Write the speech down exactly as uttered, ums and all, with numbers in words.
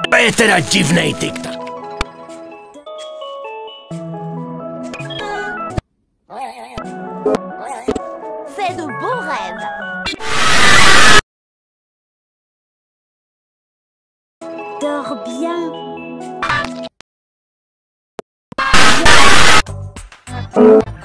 To je teda divnej tiktak. Fais de beaux rêves. Dors bien.